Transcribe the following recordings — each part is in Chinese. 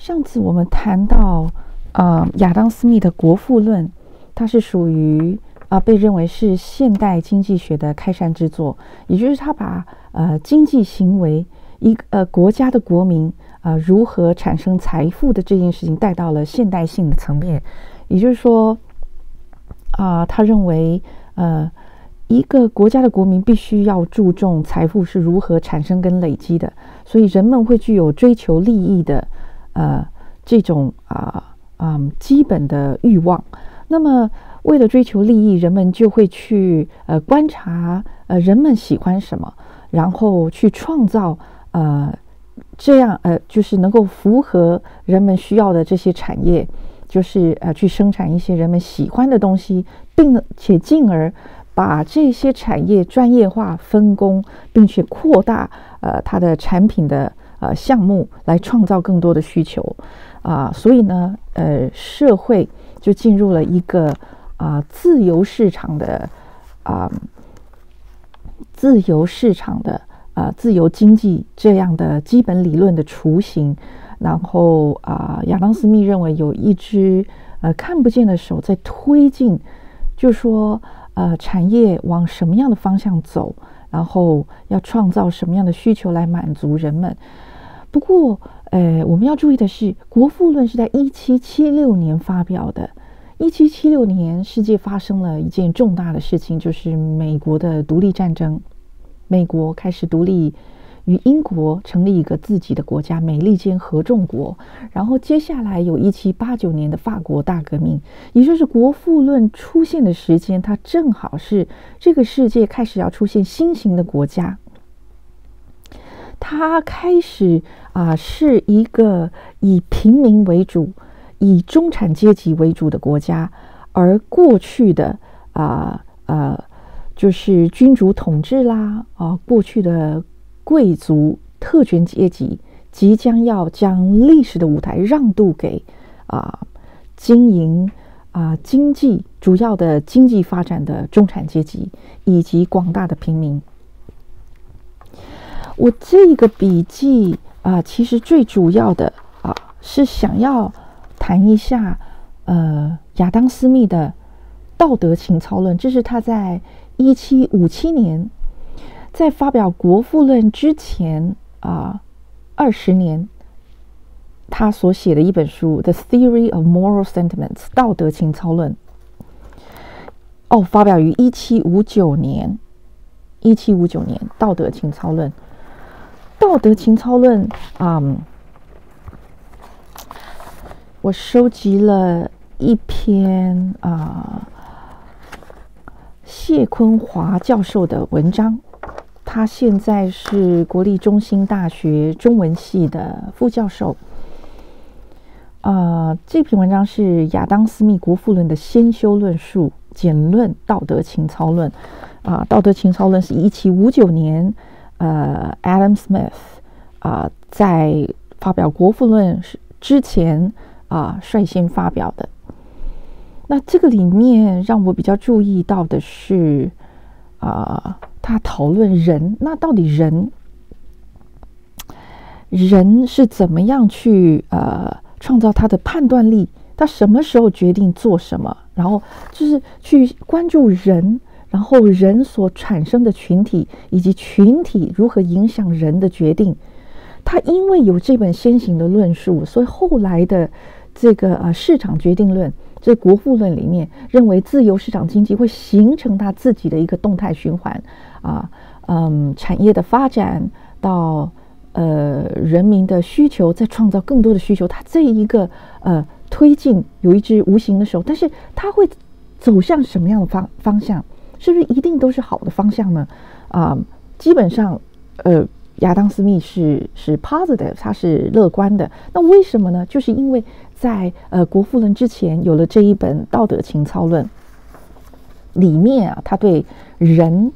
上次我们谈到，亚当·斯密的《国富论》，它是属于被认为是现代经济学的开山之作，也就是他把经济行为国家的国民如何产生财富的这件事情带到了现代性的层面。也就是说，他认为一个国家的国民必须要注重财富是如何产生跟累积的，所以人们会具有追求利益的这种基本的欲望。那么为了追求利益，人们就会去观察人们喜欢什么，然后去创造这样就是能够符合人们需要的这些产业，就是去生产一些人们喜欢的东西，并且进而把这些产业专业化分工，并且扩大它的产品的项目，来创造更多的需求所以呢社会就进入了一个自由市场的自由经济这样的基本理论的雏形。然后亚当·斯密认为有一只看不见的手在推进，就是说产业往什么样的方向走，然后要创造什么样的需求来满足人们。不过我们要注意的是，《国富论》是在1776年发表的。1776年世界发生了一件重大的事情，就是美国的独立战争。美国开始独立，与英国成立一个自己的国家——美利坚合众国。然后接下来有1789年的法国大革命，也就是《国富论》出现的时间，它正好是这个世界开始要出现新型的国家。它开始是一个以平民为主、以中产阶级为主的国家，而过去的就是君主统治啦过去的贵族特权阶级即将要将历史的舞台让渡给经营经济主要的经济发展的中产阶级以及广大的平民。我这个笔记其实最主要的是想要谈一下亚当·斯密的《道德情操论》，这是他在1757年在发表《国富论》之前20年他所写的一本书《The Theory of Moral Sentiments》道德情操论发表于1759年道德情操论。道德情操论我收集了一篇谢坤华教授的文章，他现在是国立中兴大学中文系的副教授。这篇文章是亚当·斯密《国富论》的先修论述，简论道德情操论。道德情操论是1759年Adam Smith 在发表《国富论》之前率先发表的。那这个里面让我比较注意到的是他讨论人，那到底人是怎么样去创造他的判断力，他什么时候决定做什么，然后就是去关注人，然后人所产生的群体以及群体如何影响人的决定。他因为有这本先行的论述，所以后来的这个市场决定论，这国富论里面认为自由市场经济会形成它自己的一个动态循环产业的发展到人民的需求，再创造更多的需求，它这一个推进有一只无形的手，但是它会走向什么样的方向？是不是一定都是好的方向呢？基本上亚当·斯密是 positive， 他是乐观的。那为什么呢？就是因为在国富论之前有了这一本道德情操论，里面他对人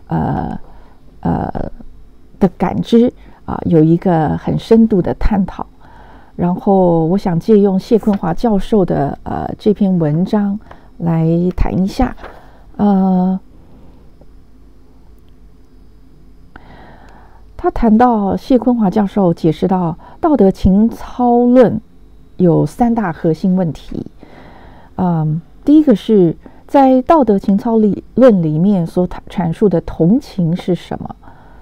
的感知有一个很深度的探讨。然后我想借用谢坤华教授的这篇文章来谈一下。他谈到谢坤华教授解释到道德情操论有3大核心问题。第一个是在道德情操论里面所阐述的同情是什么？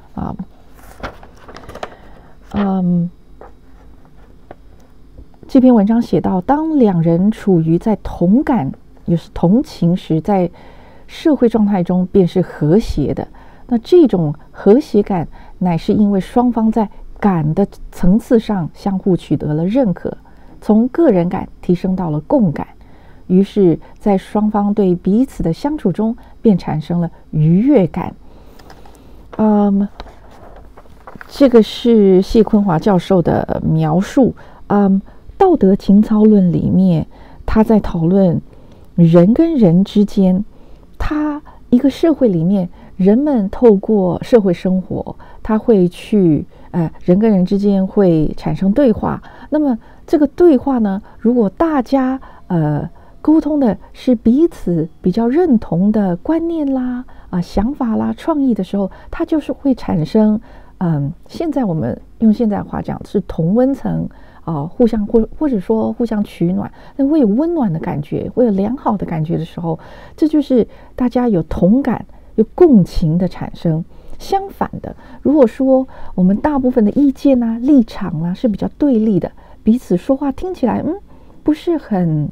这篇文章写到，当两人处于在同感，也是同情时，在社会状态中便是和谐的。那这种和谐感，乃是因为双方在感的层次上相互取得了认可，从个人感提升到了共感，于是，在双方对彼此的相处中，便产生了愉悦感。这个是谢坤华教授的描述。道德情操论里面，他在讨论人跟人之间，一个社会里面，人们透过社会生活，他会去人跟人之间会产生对话。那么这个对话呢，如果大家沟通的是彼此比较认同的观念啦、想法啦、创意的时候，它就是会产生现在我们用现在话讲是同温层互相或者说互相取暖，那会有温暖的感觉，会有良好的感觉的时候，这就是大家有同感、有共情的产生。相反的，如果说我们大部分的意见啊、立场啊是比较对立的，彼此说话听起来不是很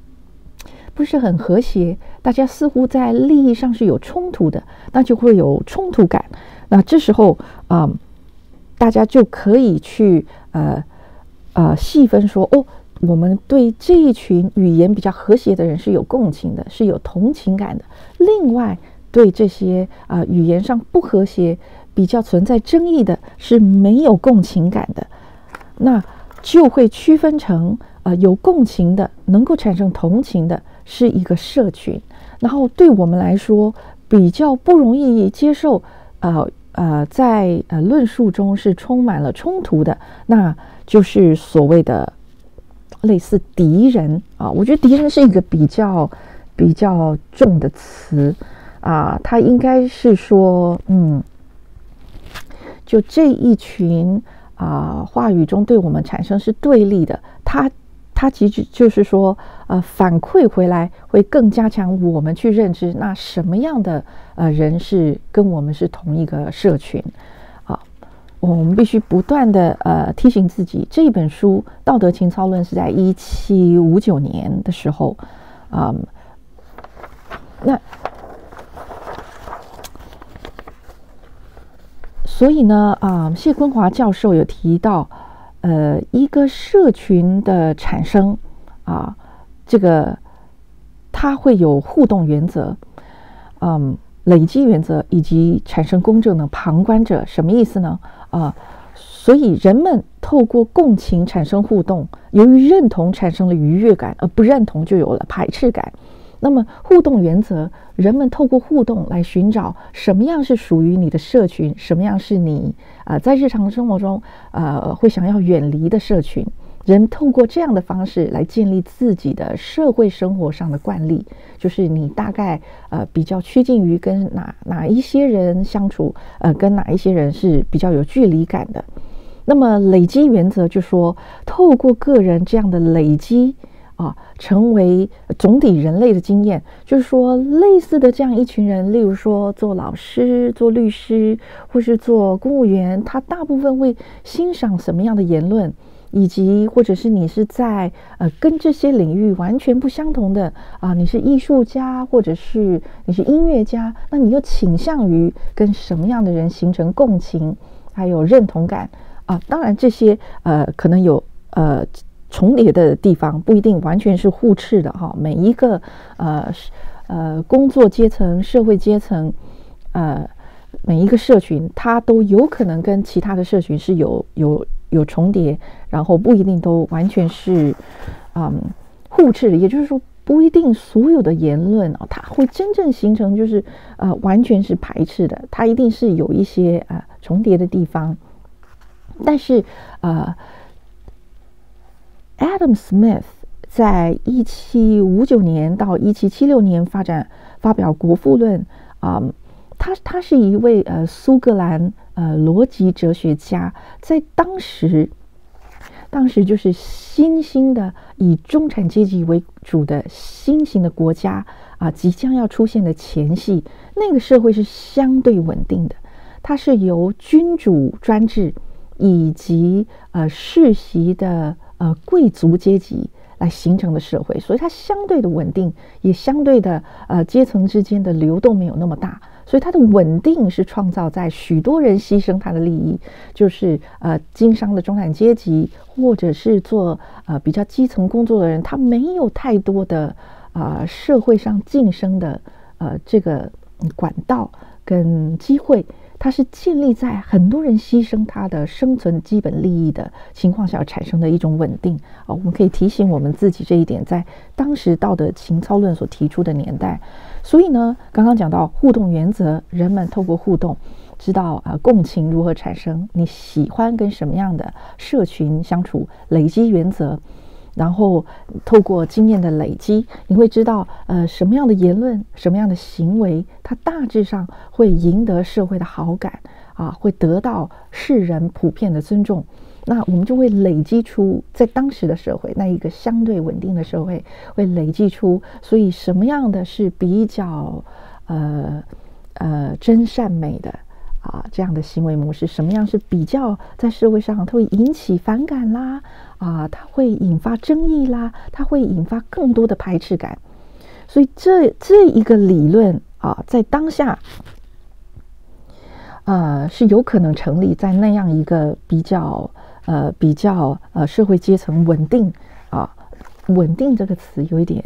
和谐，大家似乎在利益上是有冲突的，那就会有冲突感。那这时候大家就可以去细分说，我们对这一群语言比较和谐的人是有共情的，是有同情感的。另外，对这些语言上不和谐、比较存在争议的，是没有共情感的。那就会区分成有共情的，能够产生同情的，是一个社群。然后对我们来说，比较不容易接受，在论述中是充满了冲突的，那就是所谓的类似敌人我觉得敌人是一个比较重的词它应该是说就这一群话语中对我们产生是对立的，它其实就是说反馈回来会更加强我们去认知那什么样的人是跟我们是同一个社群我们必须不断的提醒自己，这本书《道德情操论》是在1759年的时候所以呢谢坤华教授有提到一个社群的产生这个它会有互动原则累积原则以及产生公正的旁观者。什么意思呢所以人们透过共情产生互动，由于认同产生了愉悦感，而不认同就有了排斥感。那么互动原则，人们透过互动来寻找什么样是属于你的社群，什么样是你在日常生活中会想要远离的社群。人透过这样的方式来建立自己的社会生活上的惯例，就是你大概比较趋近于跟哪一些人相处，跟哪一些人是比较有距离感的。那么累积原则就说，透过个人这样的累积成为总体人类的经验，就是说类似的这样一群人，例如说做老师、做律师或是做公务员，他大部分会欣赏什么样的言论，以及或者是你是在跟这些领域完全不相同的你是艺术家或者是你是音乐家，那你又倾向于跟什么样的人形成共情还有认同感当然这些可能有重叠的地方，不一定完全是互斥的每一个工作阶层、社会阶层每一个社群，它都有可能跟其他的社群是有重叠，然后不一定都完全是互斥的。也就是说，不一定所有的言论它会真正形成就是完全是排斥的，它一定是有一些重叠的地方。但是Adam Smith 在1759年到1776年发表《国富论》他是一位苏格兰逻辑哲学家，在当时当时就是新兴的以中产阶级为主的新型的国家即将要出现的前夕，那个社会是相对稳定的，它是由君主专制以及世袭的贵族阶级来形成的社会，所以它相对的稳定，也相对的阶层之间的流动没有那么大，所以它的稳定是创造在许多人牺牲他的利益，就是经商的中产阶级，或者是做比较基层工作的人，他没有太多的社会上晋升的这个管道跟机会。它是建立在很多人牺牲他的生存基本利益的情况下产生的一种稳定我们可以提醒我们自己这一点，在当时道德情操论所提出的年代。所以呢，刚刚讲到互动原则，人们透过互动知道共情如何产生，你喜欢跟什么样的社群相处，累积原则，然后透过经验的累积，你会知道什么样的言论，什么样的行为，它大致上会赢得社会的好感会得到世人普遍的尊重。那我们就会累积出在当时的社会，那一个相对稳定的社会会累积出，所以什么样的是比较真善美的这样的行为模式，什么样是比较在社会上它会引起反感啦它会引发争议啦，它会引发更多的排斥感。所以这一个理论在当下是有可能成立在那样一个比较社会阶层稳定稳定这个词有一点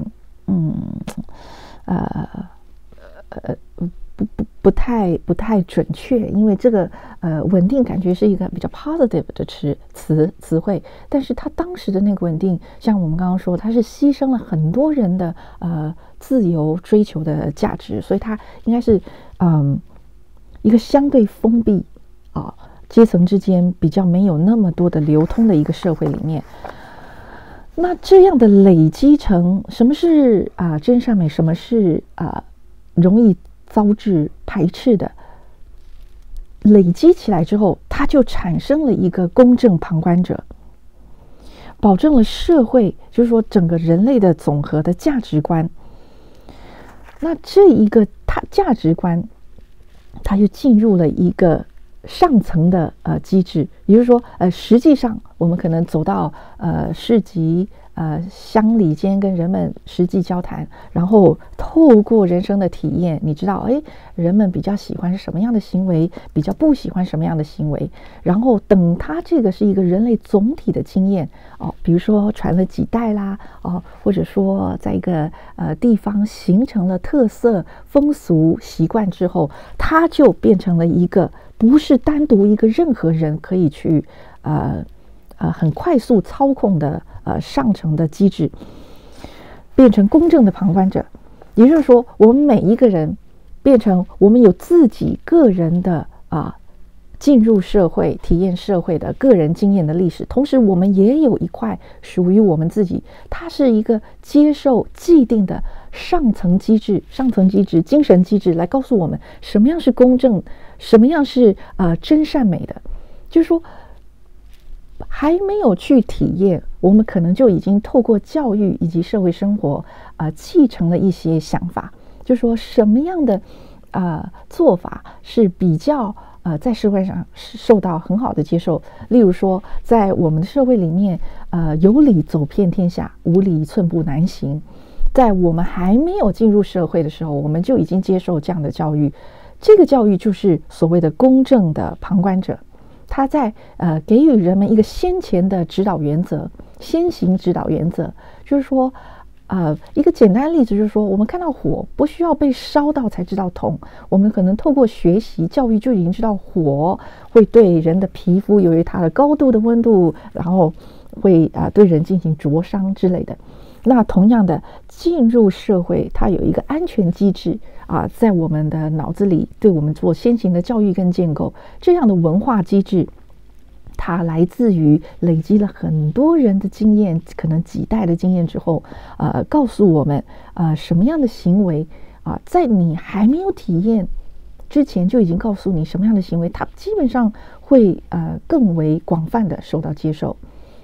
不太准确，因为这个稳定感觉是一个比较 positive 的词汇，但是它当时的那个稳定，像我们刚刚说，它是牺牲了很多人的自由追求的价值，所以它应该是一个相对封闭阶层之间比较没有那么多的流通的一个社会里面。那这样的累积成什么是真善美，什么是容易遭致排斥的，累积起来之后，它就产生了一个公正旁观者，保证了社会，就是说整个人类的总和的价值观。那这一个价值观，它就进入了一个上层的机制，也就是说实际上我们可能走到市集乡里间跟人们实际交谈，然后透过人生的体验，你知道人们比较喜欢什么样的行为，比较不喜欢什么样的行为，然后等它这个是一个人类总体的经验比如说传了几代啦或者说在一个地方形成了特色风俗习惯之后，它就变成了一个不是单独一个任何人可以去很快速操控的上层的机制，变成公正的旁观者。也就是说，我们每一个人变成我们有自己个人的进入社会、体验社会的个人经验的历史，同时我们也有一块属于我们自己，它是一个接受既定的上层机制、精神机制来告诉我们什么样是公正，什么样是真善美的。就是说还没有去体验，我们可能就已经透过教育以及社会生活继承了一些想法，就是说什么样的做法是比较在社会上受到很好的接受。例如说在我们的社会里面有理走遍天下，无理寸步难行。在我们还没有进入社会的时候，我们就已经接受这样的教育，这个教育就是所谓的公正的旁观者，他在给予人们一个先前的指导原则，先行指导原则，就是说一个简单的例子就是说，我们看到火不需要被烧到才知道痛，我们可能透过学习教育就已经知道火会对人的皮肤由于它的高度的温度，然后会对人进行灼伤之类的。那同样的，进入社会它有一个安全机制在我们的脑子里对我们做先行的教育跟建构，这样的文化机制它来自于累积了很多人的经验，可能几代的经验之后告诉我们什么样的行为在你还没有体验之前就已经告诉你什么样的行为它基本上会更为广泛的受到接受。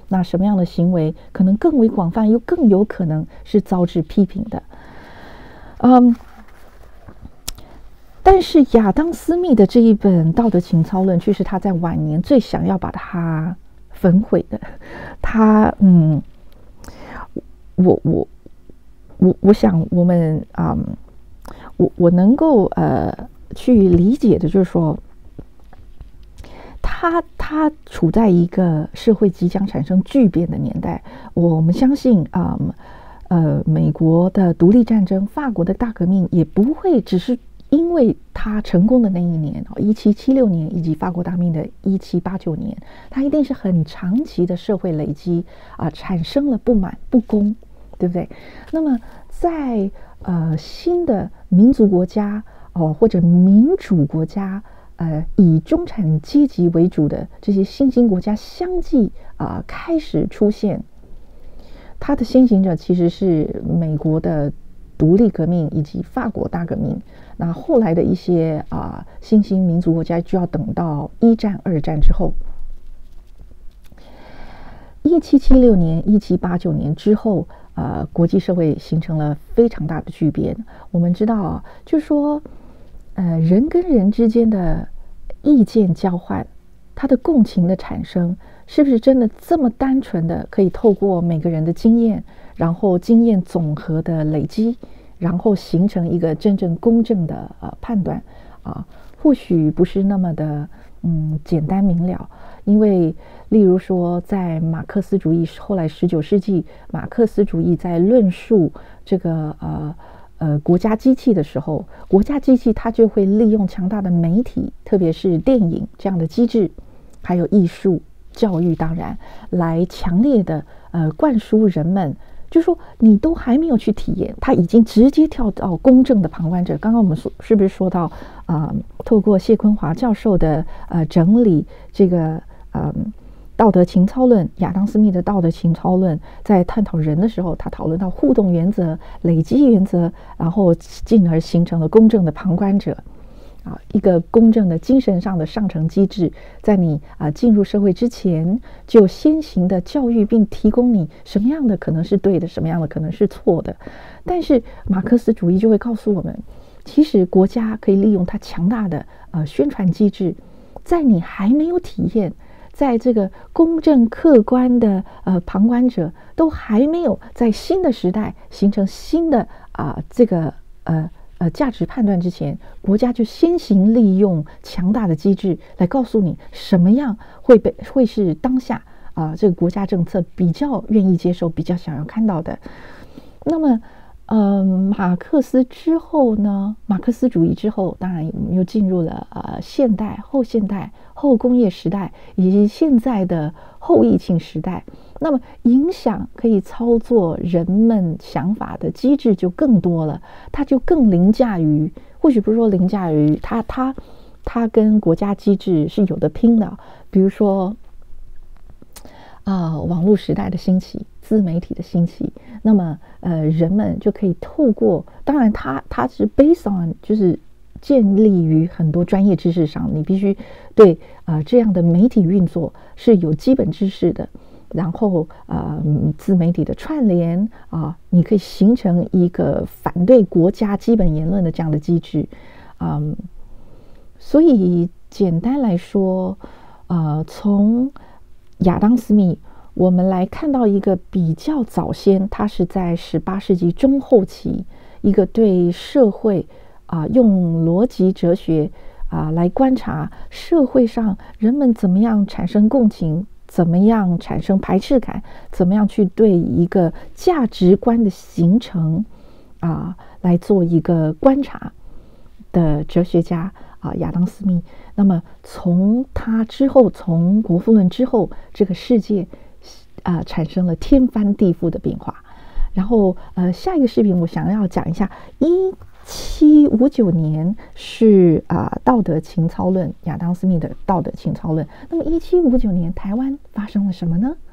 那什么样的行为可能更为广泛，又更有可能是遭致批评的？但是亚当·斯密的这一本《道德情操论》却是他在晚年最想要把它焚毁的。他我想我们我能够去理解的就是说，他处在一个社会即将产生巨变的年代。我们相信美国的独立战争、法国的大革命也不会只是因为他成功的那一年1776年以及法国大革命的1789年，它一定是很长期的社会累积产生了不满、不公，对不对？那么在新的民族国家或者民主国家，以中产阶级为主的这些新兴国家相继开始出现，它的先行者其实是美国的独立革命以及法国大革命。那后来的一些新兴民族国家就要等到1战、2战之后。1776年、1789年之后，国际社会形成了非常大的巨变。我们知道就是说，人跟人之间的意见交换，它的共情的产生，是不是真的这么单纯的可以透过每个人的经验，然后经验总和的累积，然后形成一个真正公正的判断或许不是那么的简单明了。因为例如说在马克思主义，后来19世纪马克思主义在论述这个国家机器的时候，国家机器它就会利用强大的媒体，特别是电影这样的机制，还有艺术、教育，当然来强烈的灌输人们，就是说你都还没有去体验，他已经直接跳到公正的旁观者。刚刚我们是不是说到透过谢坤华教授的整理，这个道德情操论，亚当·斯密的道德情操论，在探讨人的时候，他讨论到互动原则、累积原则，然后进而形成了公正的旁观者一个公正的精神上的上层机制，在你进入社会之前就先行的教育，并提供你什么样的可能是对的，什么样的可能是错的。但是马克思主义就会告诉我们，其实国家可以利用它强大的宣传机制，在你还没有体验，在这个公正客观的旁观者都还没有在新的时代形成新的这个价值判断之前，国家就先行利用强大的机制来告诉你什么样会是当下这个国家政策比较愿意接受、比较想要看到的。那么马克思之后呢？马克思主义之后，当然我们又进入了现代、后现代、后工业时代，以及现在的后疫情时代。那么影响可以操作人们想法的机制就更多了，它就更凌驾于，或许不是说凌驾于，它跟国家机制是有的拼的。比如说网络时代的兴起，自媒体的兴起，那么人们就可以透过，当然它是 based on 就是建立于很多专业知识上，你必须对这样的媒体运作是有基本知识的。然后自媒体的串联你可以形成一个反对国家基本言论的这样的机制。所以简单来说，从亚当·斯密我们来看到一个比较早先，他是在18世纪中后期，一个对社会用逻辑哲学来观察社会上人们怎么样产生共情，怎么样产生排斥感，怎么样去对一个价值观的形成来做一个观察的哲学家亚当·斯密。那么从他之后，从《国富论》之后，这个世界产生了天翻地覆的变化。然后下一个视频我想要讲一下1759年是道德情操论，亚当·斯密的道德情操论。那么1759年台湾发生了什么呢？